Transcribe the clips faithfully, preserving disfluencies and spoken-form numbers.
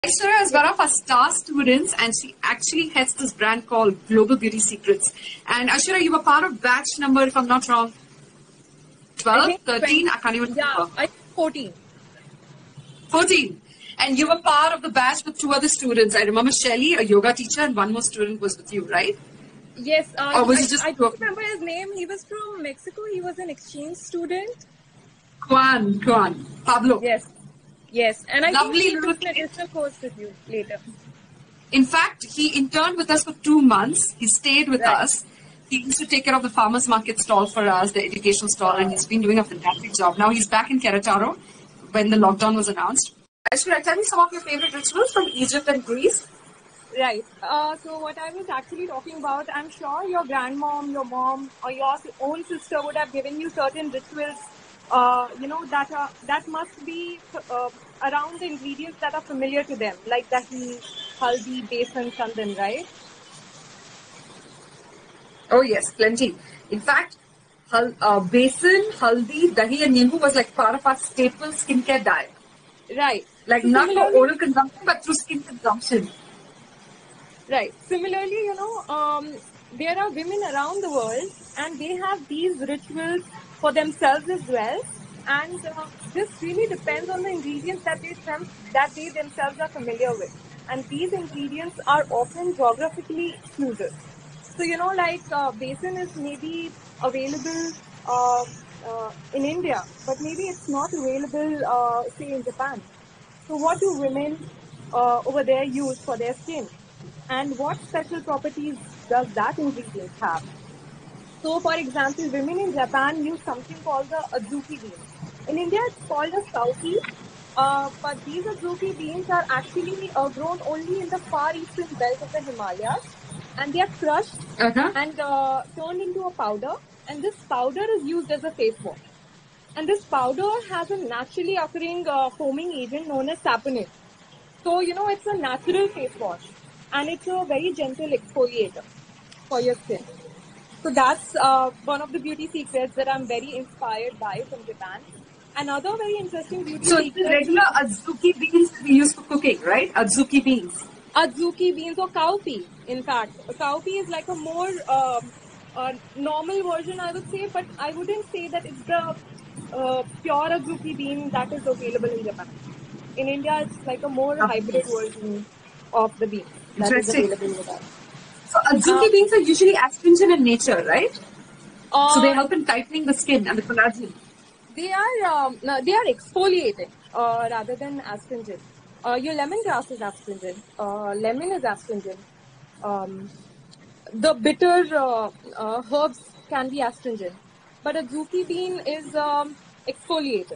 Aishwarya is one of our star students, and she actually heads this brand called Global Beauty Secrets. And Aishwarya, you were part of batch number, if I'm not wrong, twelve, thirteen, I can't even yeah, remember. I fourteen. fourteen. And you were part of the batch with two other students. I remember Shelly, a yoga teacher, and one more student was with you, right? Yes, uh, or was I, it just I don't remember his name. He was from Mexico. He was an exchange student. Juan, Juan, Pablo. Yes, yes. And I Lovely think he little took an additional course with you later. In fact, he interned with us for two months. He stayed with Right. us. He used to take care of the farmers market stall for us, the educational stall, and he's been doing a fantastic job. Now he's back in Querétaro when the lockdown was announced. Aishwarya, tell me some of your favorite rituals from Egypt and Greece. Right. Uh, so what I was actually talking about, I'm sure your grandmom, your mom, or your own sister would have given you certain rituals. Uh, you know that are, that must be uh, around the ingredients that are familiar to them, like dahi, haldi, besan, chandan, right? Oh yes, plenty. In fact, hal, uh, besan, haldi, dahi, and nimbu was like part of our staple skincare diet. Right. Like So not for similarly- oral consumption, but through skin consumption. Right. Similarly, you know, um, there are women around the world and they have these rituals for themselves as well. And uh, this really depends on the ingredients that they, them, that they themselves are familiar with. And these ingredients are often geographically exclusive. So, you know, like uh, besan is maybe available uh, uh, in India, but maybe it's not available, uh, say, in Japan. So what do women uh, over there use for their skin? And what special properties does that ingredient have? So, for example, women in Japan use something called the azuki beans. In India, it's called a sauki, uh, but these azuki beans are actually uh, grown only in the far eastern belt of the Himalayas, and they are crushed Uh-huh. and uh, turned into a powder, and this powder is used as a face wash. And this powder has a naturally occurring uh, foaming agent known as saponin. So, you know, it's a natural face wash and it's a very gentle exfoliator for your skin. So that's uh, one of the beauty secrets that I'm very inspired by from Japan. Another very interesting beauty So it's secret the regular azuki beans we use for cooking, right? Azuki beans. azuki beans or cowpea. In fact, a cowpea is like a more um, uh, normal version, I would say, but I wouldn't say that it's the uh, pure azuki bean that is available in Japan. In India, it's like a more Oh, hybrid yes. version of the beans that is Interesting. available with us. So azuki Uh, beans are usually astringent in nature, right? Uh, So they help in tightening the skin and the collagen. They are um, no, they are exfoliating uh, rather than astringent. Uh, your lemongrass is astringent. Uh, lemon is astringent. Um, the bitter uh, uh, herbs can be astringent, but a zuki bean is um, exfoliating.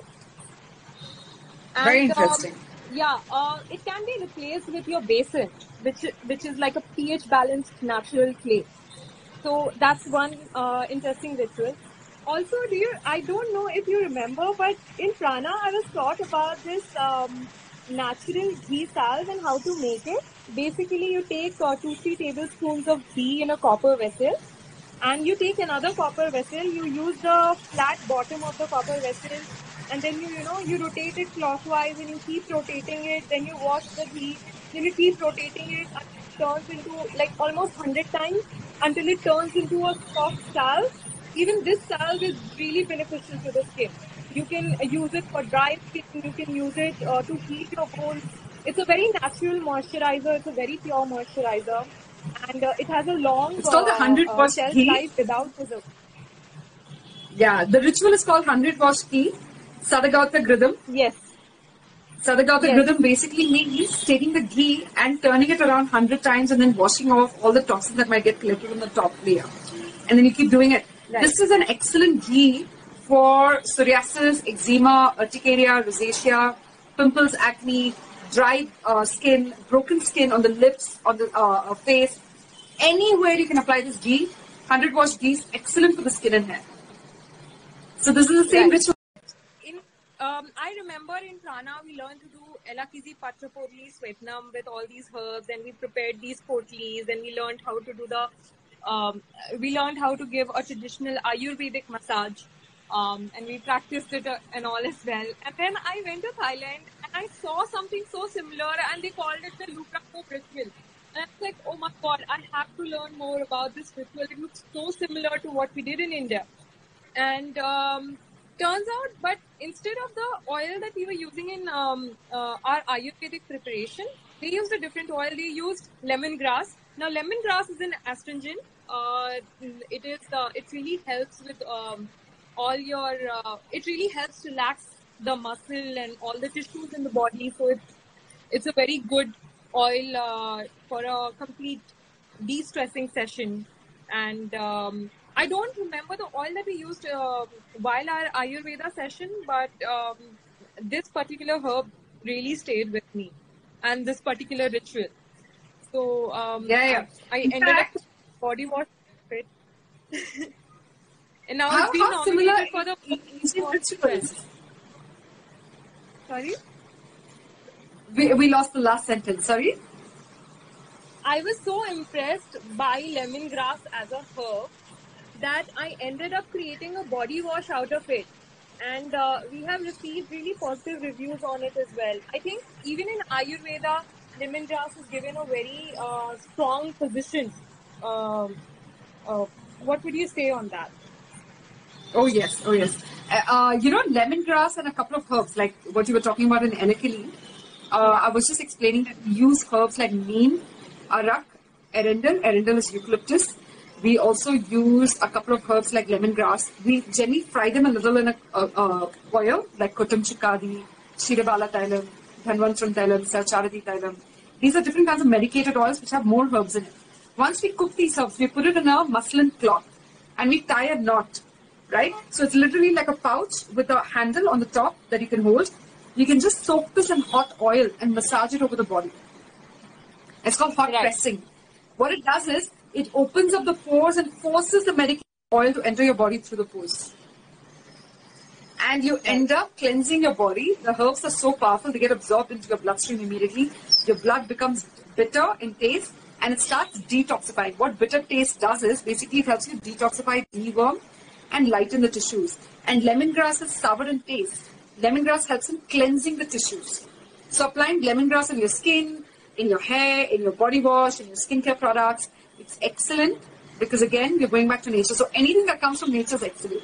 Very And um, interesting. yeah, uh, it can be replaced with your basin, which which is like a pH balanced natural clay. So that's one uh, interesting ritual. Also, do you? I don't know if you remember, but in Prana, I was taught about this um, natural ghee salve and how to make it. Basically, you take uh, two three tablespoons of ghee in a copper vessel, and you take another copper vessel. You use the flat bottom of the copper vessel, and then you you know you rotate it clockwise, and you keep rotating it. Then you wash the ghee. Then you keep rotating it until it turns into like almost hundred times until it turns into a soft salve. Even this salve is really beneficial to the skin. You can use it for dry skin. You can use it uh, to heal your bones. It's a very natural moisturizer. It's a very pure moisturizer, and uh, it has a long It's called the uh, hundred uh, wash shelf ghee. life without preservatives. Yeah, the ritual is called hundred wash ghee. Sadagata Gridam. Yes, Sadagata yes, Gridam basically means taking the ghee and turning it around hundred times and then washing off all the toxins that might get collected on the top layer. And then you keep doing it. right. This is an excellent ghee for psoriasis, eczema, urticaria, rosacea, pimples, acne, dry uh, skin, broken skin on the lips, on the uh, face. Anywhere you can apply this ghee, hundred wash ghee is excellent for the skin and hair. So this is the same Right. ritual. In um, I remember in Prana we learned to do Elakizi Patrapodli Svetnam with all these herbs, and we prepared these potlis, and we learned how to do the um, we learned how to give a traditional Ayurvedic massage, um, and we practiced it uh, and all as well. And then I went to Thailand and I saw something so similar, and they called it the Luca ritual. And I was like, oh my god, I have to learn more about this ritual. It looks so similar to what we did in India. And um, turns out, but instead of the oil that we were using in um, uh, our Ayurvedic preparation, they used a different oil. They used lemongrass. Now, lemongrass is an astringent. Uh, it is. Uh, it really helps with um, all your. Uh, it really helps relax the muscle and all the tissues in the body. So it's it's a very good oil uh, for a complete de-stressing session. And um, I don't remember the oil that we used uh, while our Ayurveda session, but um, this particular herb really stayed with me, and this particular ritual. So um, Yeah, yeah. I, I ended fact, up body wash it, and now how, it's been how similar nominated for the Indian rituals? Sorry. We, we lost the last sentence. Sorry. I was so impressed by lemongrass as a herb that I ended up creating a body wash out of it. And uh, we have received really positive reviews on it as well. I think even in Ayurveda, lemongrass is given a very uh, strong position. Um, uh, what would you say on that? Oh yes, oh yes. Uh, uh, you know, lemongrass and a couple of herbs, like what you were talking about in Enakili. Uh, I was just explaining that we use herbs like neem, arak, erindal. Erindal is eucalyptus. We also use a couple of herbs like lemongrass. We generally fry them a little in a uh, uh, oil, like Kotam Chikadi, Shirabala Thailam, Dhanvantram Thailam, Sarcharati Thailam. These are different kinds of medicated oils which have more herbs in it. Once we cook these herbs, we put it in a muslin cloth and we tie a knot, right? So it's literally like a pouch with a handle on the top that you can hold. You can just soak this in hot oil and massage it over the body. It's called hot Right. pressing. What it does is, it opens up the pores and forces the medicated oil to enter your body through the pores. And you end up cleansing your body. The herbs are so powerful, they get absorbed into your bloodstream immediately. Your blood becomes bitter in taste and it starts detoxifying. What bitter taste does is, basically it helps you detoxify, deworm and lighten the tissues. And lemongrass is sour in taste. Lemongrass helps in cleansing the tissues. So applying lemongrass on your skin, in your hair, in your body wash, in your skincare products, it's excellent because again, we're going back to nature. So anything that comes from nature is excellent.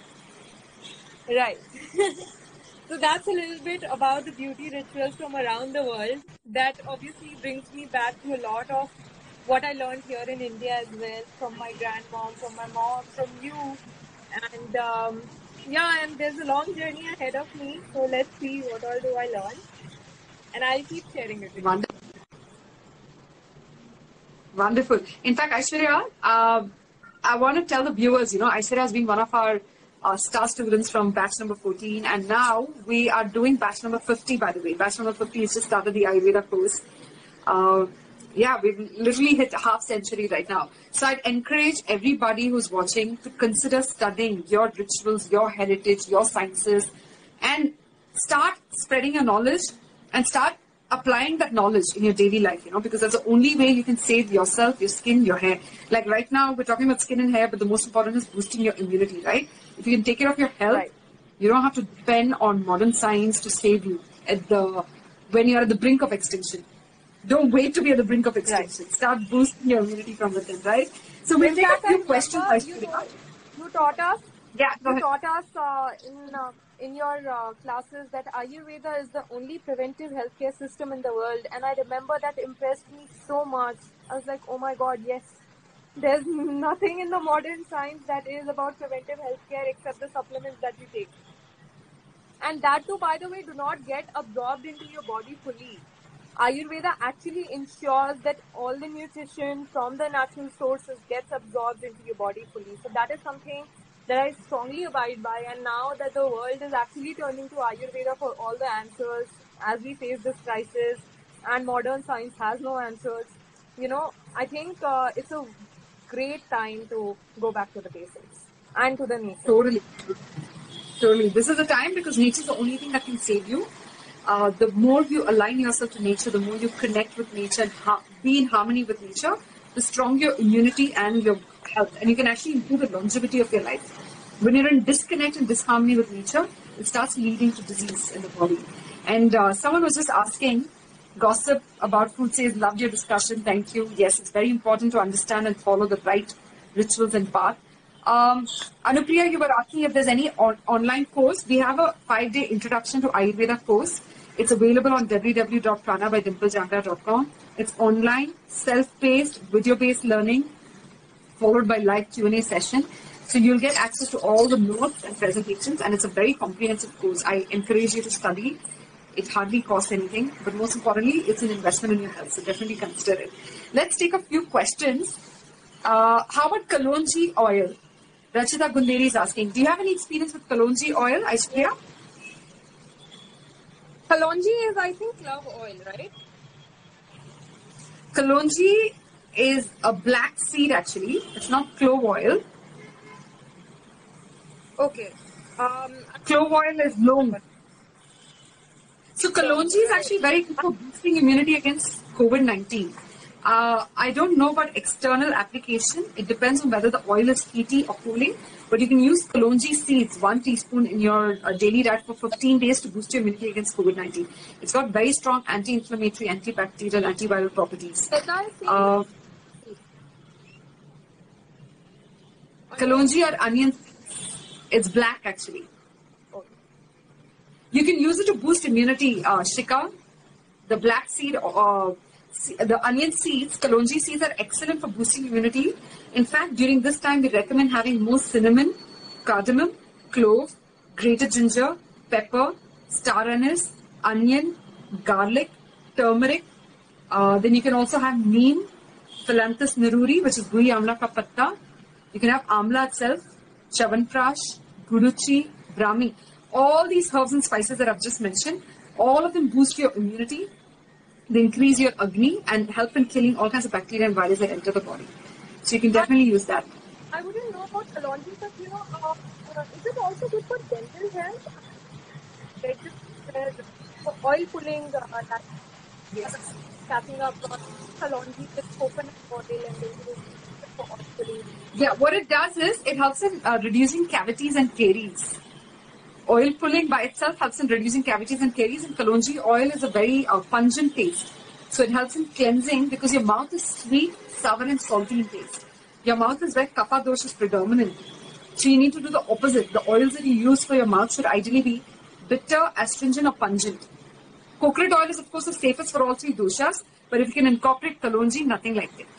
Right. So that's a little bit about the beauty rituals from around the world. That obviously brings me back to a lot of what I learned here in India as well, from my grandmom, from my mom, from you. And um, yeah, and there's a long journey ahead of me. So let's see what all do I learn. And I'll keep sharing it with you. Wonderful. Wonderful. In fact, Aishwarya, uh, I want to tell the viewers, you know, Aishwarya has been one of our uh, star students from batch number fourteen, and now we are doing batch number fifty, by the way. Batch number fifty has just started the Ayurveda course. Uh, yeah, we've literally hit a half century right now. So I'd encourage everybody who's watching to consider studying your rituals, your heritage, your sciences, and start spreading your knowledge and start applying that knowledge in your daily life, you know, because that's the only way you can save yourself, your skin, your hair. Like right now, we're talking about skin and hair, but the most important is boosting your immunity, right? If you can take care of your health, Right. you don't have to depend on modern science to save you at the when you're at the brink of extinction. Don't wait to be at the brink of extinction. Right. Start boosting your immunity from within, right? So we'll In take fact, a I few remember questions. you, Aishwarya. told, you taught us Yeah, go You ahead. taught us uh, in uh, in your uh, classes that Ayurveda is the only preventive healthcare system in the world, and I remember that impressed me so much. I was like, oh my God, yes. There's nothing in the modern science that is about preventive healthcare except the supplements that you take. And that too, by the way, do not get absorbed into your body fully. Ayurveda actually ensures that all the nutrition from the natural sources gets absorbed into your body fully. So that is something that I strongly abide by. And now that the world is actually turning to Ayurveda for all the answers as we face this crisis and modern science has no answers, you know, I think uh, it's a great time to go back to the basics and to the nature. Totally. Totally. This is the time because nature is the only thing that can save you. Uh, the more you align yourself to nature, the more you connect with nature and ha- be in harmony with nature, the stronger your immunity and your health. And you can actually improve the longevity of your life. When you're in disconnect and disharmony with nature, it starts leading to disease in the body. And uh, someone was just asking, Gossip about food says, loved your discussion, thank you. Yes, it's very important to understand and follow the right rituals and path. Um, Anupriya, you were asking if there's any on- online course. We have a five-day introduction to Ayurveda course. It's available on w w w dot prana by dimple jangra dot com. It's online, self-paced, video-based learning, followed by live Q and A session. So you'll get access to all the notes and presentations, and it's a very comprehensive course. I encourage you to study. It hardly costs anything, but most importantly, it's an investment in your health, so definitely consider it. Let's take a few questions. Uh, how about Kalonji oil? Rachita Gunderi is asking, do you have any experience with Kalonji oil, Aishwarya? Kalonji is, I think, clove oil, right? Kalonji is a black seed actually. It's not clove oil. Okay. Um, clove oil is long. So Kalonji is actually very good for boosting immunity against COVID nineteen. Uh, I don't know about external application. It depends on whether the oil is heaty or cooling. But you can use Kalonji seeds, one teaspoon in your uh, daily diet for fifteen days to boost your immunity against COVID nineteen. It's got very strong anti-inflammatory, antibacterial, antiviral properties. Uh, Kalonji or onion, it's black actually. You can use it to boost immunity, uh, Shika. The black seed, uh, the onion seeds, Kalonji seeds are excellent for boosting immunity. In fact, during this time, we recommend having more cinnamon, cardamom, clove, grated ginger, pepper, star anise, onion, garlic, turmeric. Uh, then you can also have neem, Philanthus neruri, which is Gui Amla ka patta. You can have amla itself, chavanprash, guruchi, brahmi. All these herbs and spices that I've just mentioned, all of them boost your immunity. They increase your Agni and help in killing all kinds of bacteria and viruses that enter the body. So you can definitely use that. I wouldn't know about Kalonji, but you know, uh, uh, is it also good for dental health? Like just, uh, for oil pulling, uh, that, yes. Tapping up uh, Kalonji with coconut oil and then use it for oil pulling. Yeah, what it does is it helps in uh, reducing cavities and caries. Oil pulling by itself helps in reducing cavities and caries, and Kalonji oil is a very uh, pungent taste. So it helps in cleansing because your mouth is sweet, sour and salty in taste. Your mouth is where kapha dosh is predominant. So you need to do the opposite. The oils that you use for your mouth should ideally be bitter, astringent or pungent. Coconut oil is of course the safest for all three doshas, but if you can incorporate Kalonji, nothing like it.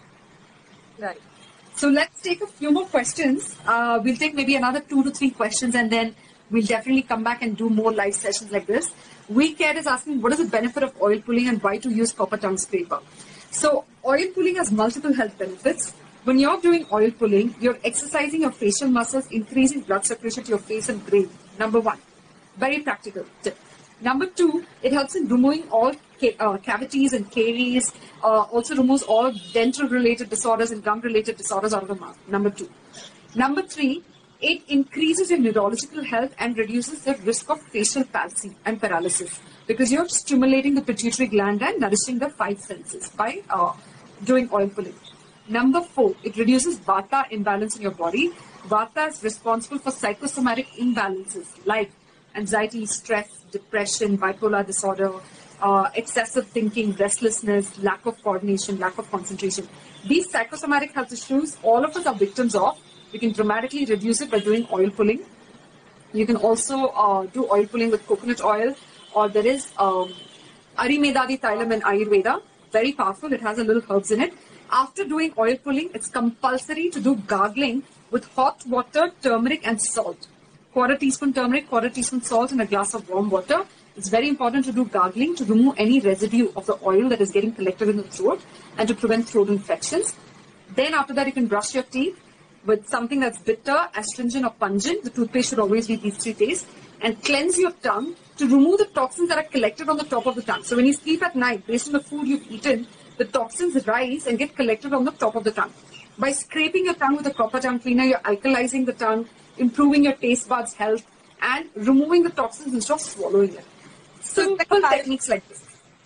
Right. So let's take a few more questions. Uh, we'll take maybe another two to three questions and then we'll definitely come back and do more live sessions like this. We Care is asking, what is the benefit of oil pulling and why to use copper tongue scraper? So oil pulling has multiple health benefits. When you're doing oil pulling, you're exercising your facial muscles, increasing blood circulation to your face and brain. Number one, very practical tip. Number two, it helps in removing all ca uh, cavities and caries, uh, also removes all dental-related disorders and gum-related disorders out of the mouth. Number two. Number three, it increases your neurological health and reduces the risk of facial palsy and paralysis because you're stimulating the pituitary gland and nourishing the five senses by uh, doing oil pulling. Number four, it reduces Vata imbalance in your body. Vata is responsible for psychosomatic imbalances like anxiety, stress, depression, bipolar disorder, uh, excessive thinking, restlessness, lack of coordination, lack of concentration. These psychosomatic health issues, all of us are victims of. We can dramatically reduce it by doing oil pulling. You can also uh, do oil pulling with coconut oil, or there is um, Arimedadi Thailam in Ayurveda. Very powerful. It has a little herbs in it. After doing oil pulling, it's compulsory to do gargling with hot water, turmeric and salt. Quarter teaspoon turmeric, quarter teaspoon salt and a glass of warm water. It's very important to do gargling to remove any residue of the oil that is getting collected in the throat and to prevent throat infections. Then after that, you can brush your teeth with something that's bitter, astringent or pungent. The toothpaste should always be these three tastes. And cleanse your tongue to remove the toxins that are collected on the top of the tongue. So when you sleep at night, based on the food you've eaten, the toxins rise and get collected on the top of the tongue. By scraping your tongue with a copper tongue cleaner, you're alkalizing the tongue, improving your taste buds health, and removing the toxins instead of swallowing it. Simple techniques like this.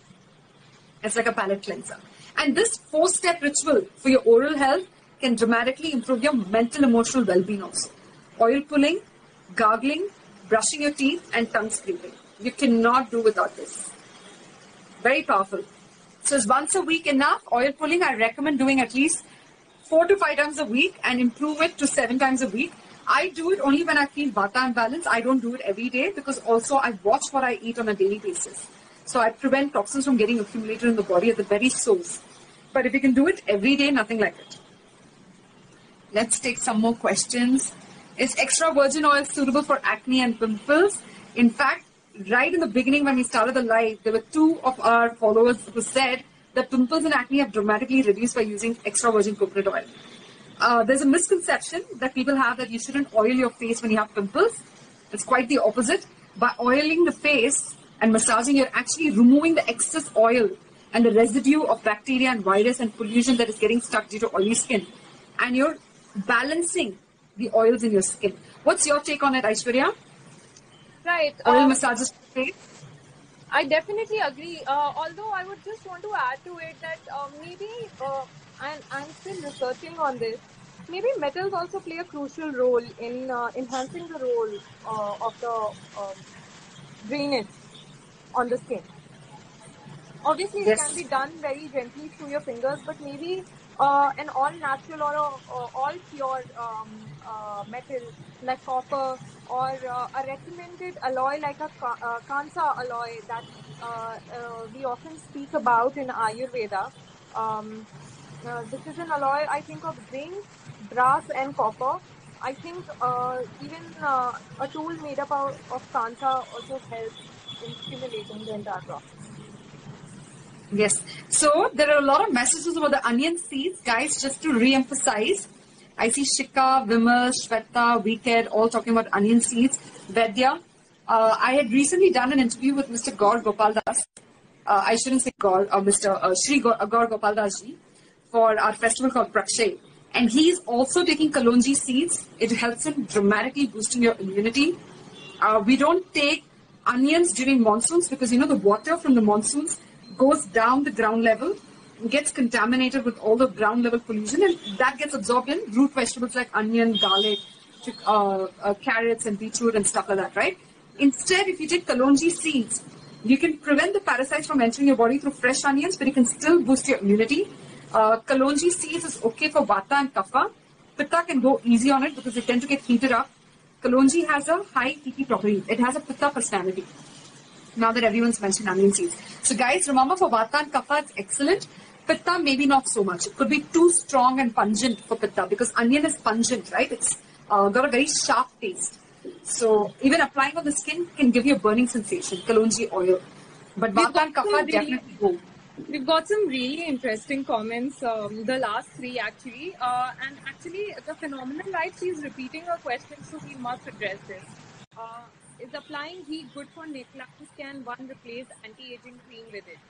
It's like a palate cleanser. And this four-step ritual for your oral health can dramatically improve your mental, emotional well-being also. Oil pulling, gargling, brushing your teeth, and tongue scraping. You cannot do without this. Very powerful. So is once a week enough? Oil pulling, I recommend doing at least four to five times a week and improve it to seven times a week. I do it only when I feel vata imbalance. I don't do it every day because also I watch what I eat on a daily basis. So I prevent toxins from getting accumulated in the body at the very source. But if you can do it every day, nothing like it. Let's take some more questions. Is extra virgin oil suitable for acne and pimples? In fact, right in the beginning when we started the live, there were two of our followers who said that pimples and acne have dramatically reduced by using extra virgin coconut oil. Uh, there's a misconception that people have that you shouldn't oil your face when you have pimples. It's quite the opposite. By oiling the face and massaging, you're actually removing the excess oil and the residue of bacteria and virus and pollution that is getting stuck due to oily skin. And you're balancing the oils in your skin. What's your take on it, Aishwarya? Right. Oil um, massages for face? I definitely agree. Uh, although I would just want to add to it that uh, maybe, uh, and I'm still researching on this, maybe metals also play a crucial role in uh, enhancing the role uh, of the uh, drainage on the skin. Obviously, it Yes. can be done very gently through your fingers, but maybe uh, an all-natural or a, uh, all-pure um, uh, metal like copper or uh, a recommended alloy like a ka- uh, Kansa alloy that uh, uh, we often speak about in Ayurveda. Um, uh, this is an alloy, I think, of zinc, brass and copper. I think uh, even uh, a tool made up of, of Kansa also helps in stimulating the entire process. Yes. So there are a lot of messages about the onion seeds, guys. Just to re-emphasize, I see Shika, Vimal, Shweta, Wicked all talking about onion seeds. Vedya, uh, I had recently done an interview with Mister Gaur Gopal Das. Uh, I shouldn't say Gaur, uh, Mister Uh, Shri Gaur, uh, Gaur Gopal Das ji for our festival called Prakshay. And he's also taking Kalonji seeds. It helps in dramatically boosting your immunity. Uh, we don't take onions during monsoons because, you know, the water from the monsoons goes down the ground level, gets contaminated with all the ground level pollution, and that gets absorbed in root vegetables like onion, garlic, uh, uh, carrots and beetroot and stuff like that, right? Instead, if you take Kalonji seeds, you can prevent the parasites from entering your body through fresh onions, but you can still boost your immunity. Uh, Kalonji seeds is okay for Vata and Kapha. Pitta can go easy on it because they tend to get heated up. Kalonji has a high heaty property. It has a Pitta personality. Now that everyone's mentioned onion seeds. So guys, remember for Vata and Kapha, it's excellent. Pitta, maybe not so much. It could be too strong and pungent for Pitta because onion is pungent, right? It's uh, got a very sharp taste. So even applying on the skin can give you a burning sensation, Kalonji oil. But We've Vata got and some Kapha really- definitely go. We've got some really interesting comments, um, the last three actually. Uh, and actually, the phenomenal life, she's repeating her question, so we must address this. Uh, is applying heat good for necklines? Can one replace anti-aging cream with it?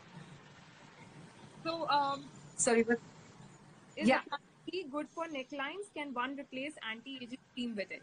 So, um, Sorry, but is Yeah. applying heat good for necklines? Can one replace anti-aging cream with it?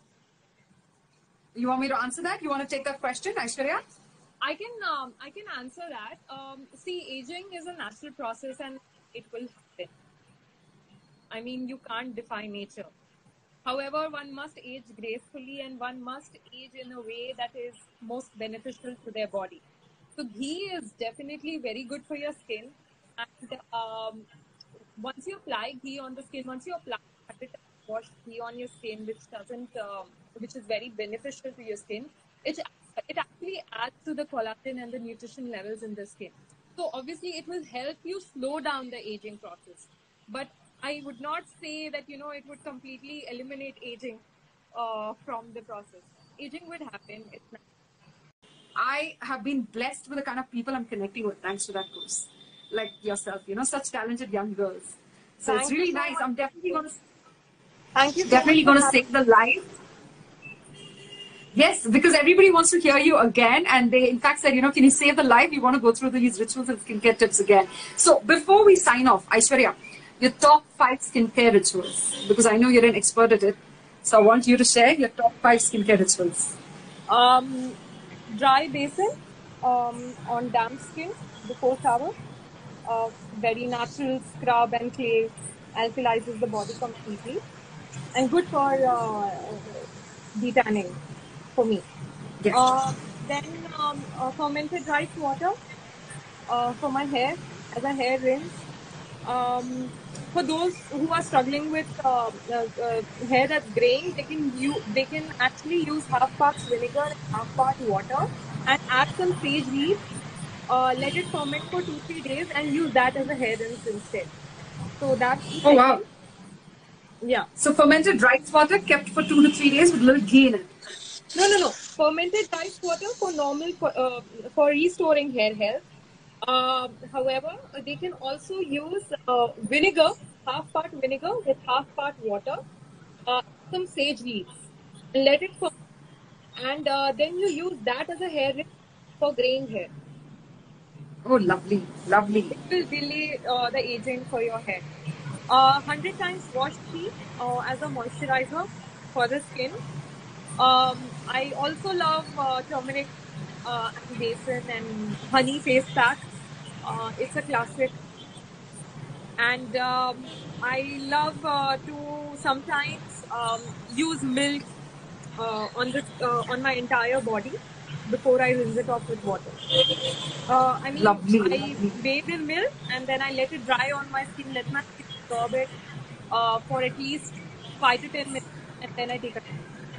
you want me to answer that? You want to take that question, Aishwarya? I can um, I can answer that. Um, see, aging is a natural process and it will happen. I mean, you can't defy nature. However, one must age gracefully and one must age in a way that is most beneficial to their body. So ghee is definitely very good for your skin. And um, once you apply ghee on the skin, once you apply one hundred wash ghee on your skin, which doesn't, um, which is very beneficial to your skin, it it actually adds to the collagen and the nutrition levels in the skin. So obviously, it will help you slow down the aging process. But I would not say that, you know, it would completely eliminate aging uh, from the process. Aging would happen. It's not. I have been blessed with the kind of people I'm connecting with thanks to that course. Like yourself, you know, such talented young girls. So Thank it's you really so nice. much. I'm definitely going to Thank you so definitely much going for to having save the live. Yes, because everybody wants to hear you again, and they in fact said, you know, can you save the live? We want to go through these rituals and skincare tips again. So before we sign off, Aishwarya, your top five skincare rituals, because I know you're an expert at it. So I want you to share your top five skincare rituals. Um, dry basin um, on damp skin before shower. Uh, very natural scrub and clay alkalizes the body completely and good for uh, detanning for me. Yes. Uh, then um, uh, fermented rice water uh, for my hair as a hair rinse. Um, for those who are struggling with uh, uh, uh, hair that's graying, they can use, they can actually use half parts vinegar and half part water and add some sage leaves. Uh, let it ferment for two three days and use that as a hair rinse instead. So that's the Oh, wow. second. Yeah. So fermented rice water kept for two to three days with a little ghee in it. No, no, no. Fermented rice water for normal for, uh, for restoring hair health. Uh, however, they can also use uh, vinegar, half part vinegar with half part water, uh, some sage leaves, and let it ferment. And uh, then you use that as a hair rinse for graying hair. Oh, lovely, lovely. It will delay uh, the aging for your hair. Uh, one hundred times wash tea uh, as a moisturizer for the skin. Um, I also love uh, turmeric uh, and basin and honey face pack. Uh, it's a classic. And um, I love uh, to sometimes um, use milk uh, on the uh, on my entire body before I rinse it off with water. Uh, I mean, Lovely, I lovely. bathe in milk and then I let it dry on my skin, let my skin absorb it uh, for at least five to ten minutes, and then I take a.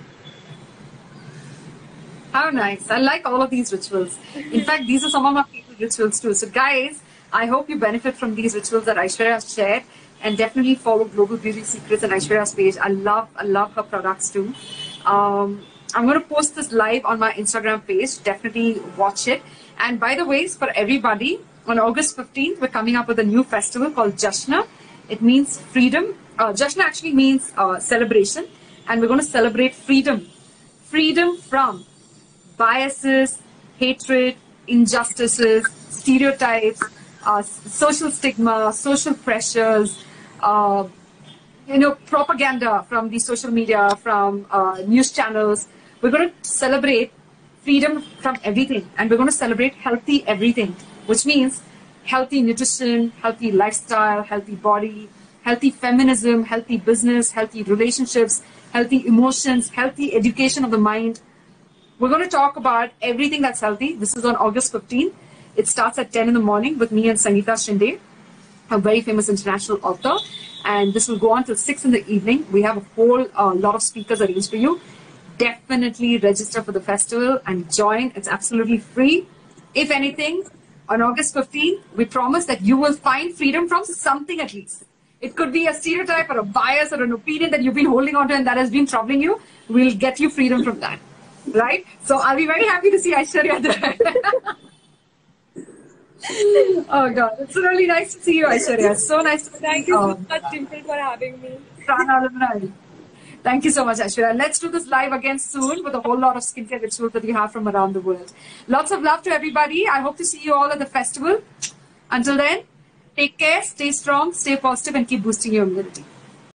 How nice. I like all of these rituals. In fact, these are some of my favorite rituals too. So guys, I hope you benefit from these rituals that Aishwarya has shared, and definitely follow Global Beauty Secrets and Aishwarya's page. I love, I love her products too. Um, I'm going to post this live on my Instagram page. Definitely watch it. And by the way, for everybody, on August fifteenth, we're coming up with a new festival called Jashna. It means freedom. Uh, Jashna actually means uh, celebration. And we're going to celebrate freedom. Freedom from biases, hatred, injustices, stereotypes, uh, social stigma, social pressures, uh, you know, propaganda from the social media, from uh, news channels. We're going to celebrate freedom from everything, and we're going to celebrate healthy everything, which means healthy nutrition, healthy lifestyle, healthy body, healthy feminism, healthy business, healthy relationships, healthy emotions, healthy education of the mind. We're going to talk about everything that's healthy. This is on August fifteenth. It starts at ten in the morning with me and Sangeeta Shinde, a very famous international author. And this will go on till six in the evening. We have a whole uh, lot of speakers arranged for you. Definitely register for the festival and join. It's absolutely free. If anything, on August fifteenth, we promise that you will find freedom from something at least. It could be a stereotype or a bias or an opinion that you've been holding on to and that has been troubling you. We'll get you freedom from that. Right? So I'll be very happy to see Aishwarya there. Oh God, it's really nice to see you, Aishwarya. So nice to see Thank you so um, much, Dimple, for having me. Prana. Thank you so much, Aishwarya. Let's do this live again soon with a whole lot of skincare rituals that we have from around the world. Lots of love to everybody. I hope to see you all at the festival. Until then, take care, stay strong, stay positive, and keep boosting your immunity.